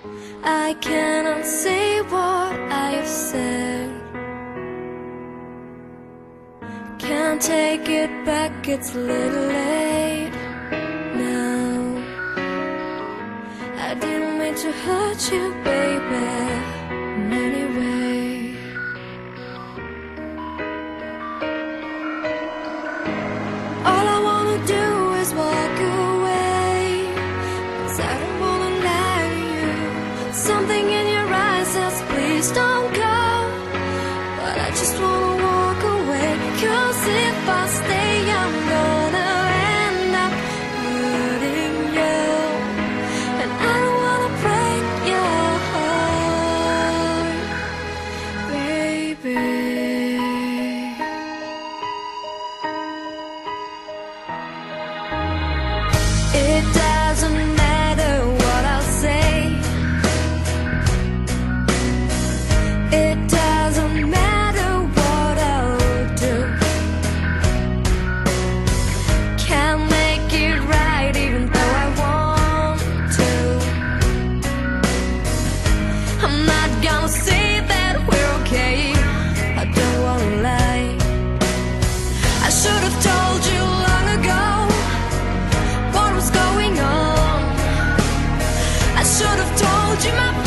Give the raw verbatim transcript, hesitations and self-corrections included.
I cannot say what I have said. Can't take it back, it's a little late now. I didn't mean to hurt you, baby, in any way. All I wanna do is walk away, 'cause I don't wanna lie to you. Something in your eyes says please don't go, but I just wanna walk away. 'Cause if I stay, I'm gonna end up hurting you, and I don't wanna break your heart, baby. It doesn't matter what I'll say. It doesn't matter what I'll do. Can't make it right even though I want to. I'm not gonna say that we're okay, I don't wanna lie. I should have told you long ago what was going on. I should have told you my